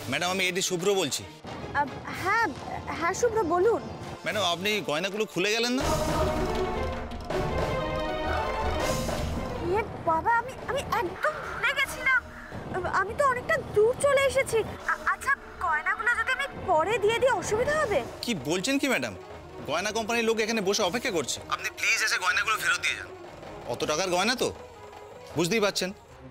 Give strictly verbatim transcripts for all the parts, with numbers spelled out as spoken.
Madam আমি এডি শুভ্র বলছি। হ্যাঁ হ্যাঁ শুভ্র বলুন। ম্যাডাম আপনি গয়নাগুলো খুলে গেলেন না? এ বাবা আমি আমি একদম ভুলে গেছিলাম, আমি তো অনেকটা দূর চলে এসেছি। আচ্ছা গয়নাগুলো যদি আমি পরে দিয়ে দিই অসুবিধা হবে? কি বলছেন কি ম্যাডাম, গয়না কোম্পানির লোক এখানে বসে অপেক্ষা করছে, আপনি প্লিজ এসে গয়নাগুলো ফেরত দিয়ে যান। অত টাকার গয়না তো বুঝতেই পারছেন।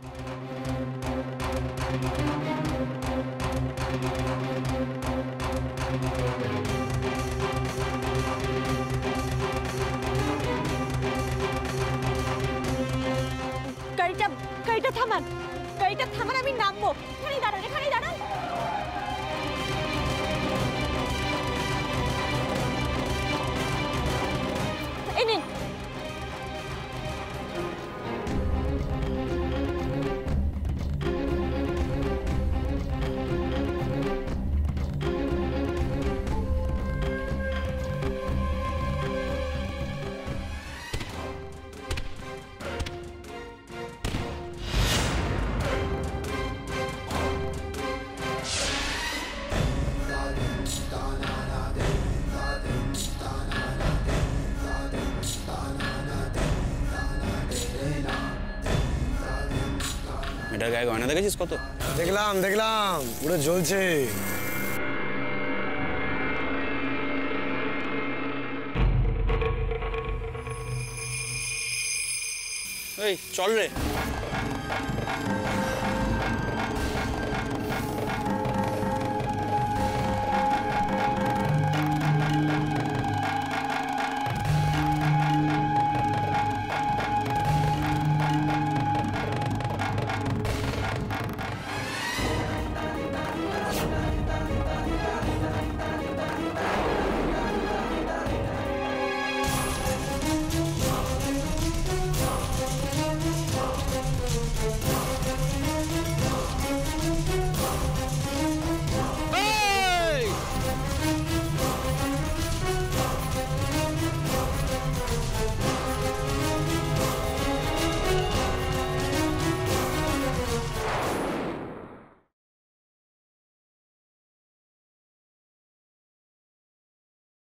গাড়িটা গাড়িটা থামান, গাড়িটা থামান, আমি নামবো। এখানেই দাঁড়ান, এখানেই দাঁড়ান। এই নিন। এটার গায়ে গয়না দেখেছিস কত? দেখলাম দেখলাম পুরো জ্বলছে। এই চল রে।